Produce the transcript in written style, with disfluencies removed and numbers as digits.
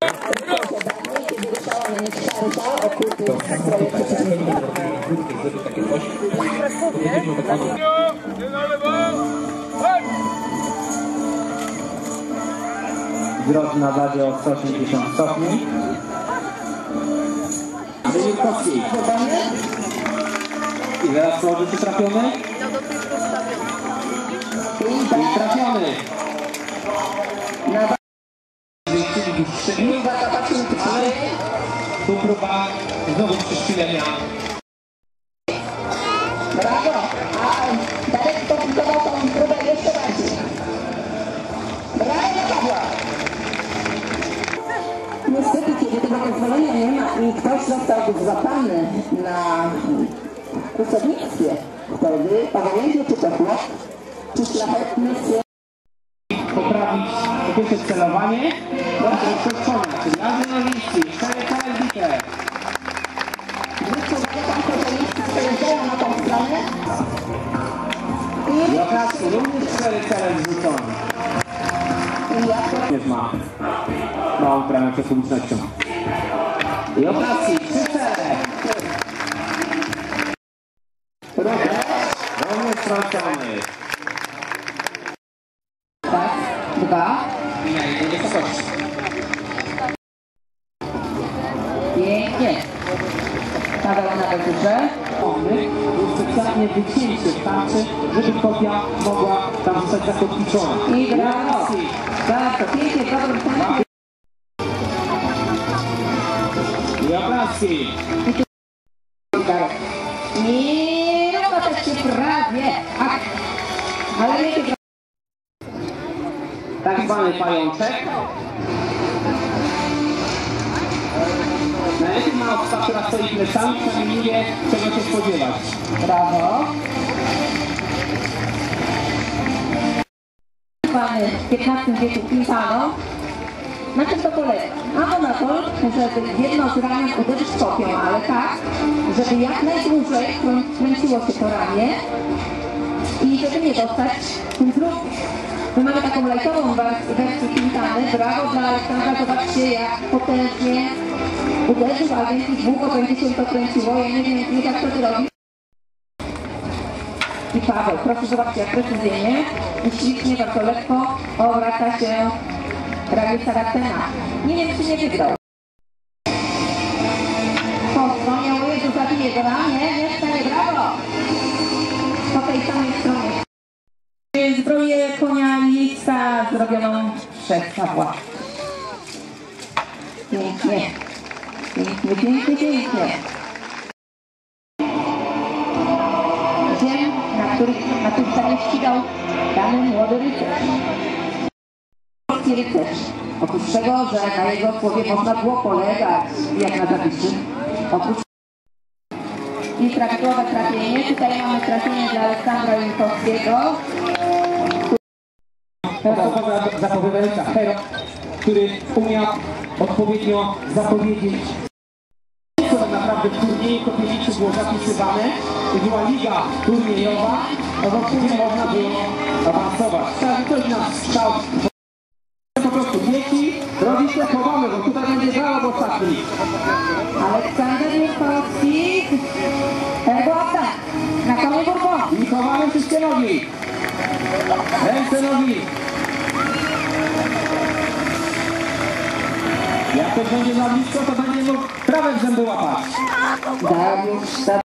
Zwrot na wadzie o 180 stopni. Wilkowski. I zaraz położycie trafiony. I trafiony. Ale tu próba znowu przyszpilenia. Brawo! A Darek skomplikował tą próbę jeszcze bardziej. Brawo, Pawła! Niestety, kiedy tego pozwolenia nie ma i ktoś został złapany na kłusownictwie, wtedy obojętnie czy to chłop, czy szlachetny syn. Poprawić po pierwsze celowanie, do końca, czyli jazdy na liści, 4 bite. Zwróćcie uwagę Państwo, że liści przejeżdżają na tą stronę. I okazji również 4 cele wrzucone. I jak to... Nie ma małą bramę przed publicznością. I okazji 3 cele. Również stracony. Tak, 2. Mijanie do wysokości. Pięknie. Paweł na górze. Był specjalnie wycięcie w tarczy, żeby kopia mogła tam zostać zakotwiczona. I brawo. Tak, to pięknie, Paweł. I okazji. I równo też się prawie. Ach, ale nie Tak zwany pajączek. Najlepiej ma osoba, która stoi plecami, przynajmniej nie wie, czego się spodziewać. brawo. W XV wieku pimpano. Na czym to polega? Ano na to, żeby w jedno z ramion uderzyć kopią, ale tak, żeby jak najdłużej kręciło się to ramię i żeby nie dostać tym drugim. My mamy taką lajtową wersję pimpany. Brawo dla Aleksandra, zobaczcie jak potężnie uderzył, a więc długo będzie się to kręciło. Ja nie wiem, jak to ty robisz. I Paweł, proszę zobaczcie jak precyzyjnie i ślicznie, bardzo lekko obraca się ramię Saracena. Nie wiem, czy nie wygrał. Wspomniał, że zabije go ramię, nie wstanie, brawo! Po tej samej stronie. Zbroję konia Lixa zrobioną przez Pawła. Pięknie. Pięknie, pięknie, pięknie. Ziem, na tym stanie ścigał dany młody rycerz. Polski rycerz. Oprócz tego, że na jego słowie można było polegać jak na zawiszy. Oprócz i prawidłowe trafienie. Tutaj mamy trafienie dla Aleksandra Wilkowskiego. Zapowiadająca hero, który umiał odpowiednio zapowiedzieć, co naprawdę w turnieju kopielniczym było zapisywane i była liga turniejowa, w której można było awansować. Ktoś nas stał po prostu wieki, robi się chowamy, bo tutaj będzie żałob ostatni. Aleksander Wilkowski. Herbata. Na koniec burbo. I chowamy wszystkie nogi. Ręce, nogi. Jak ktoś będzie za blisko, to będzie mógł prawe w zęby łapać. Dariusz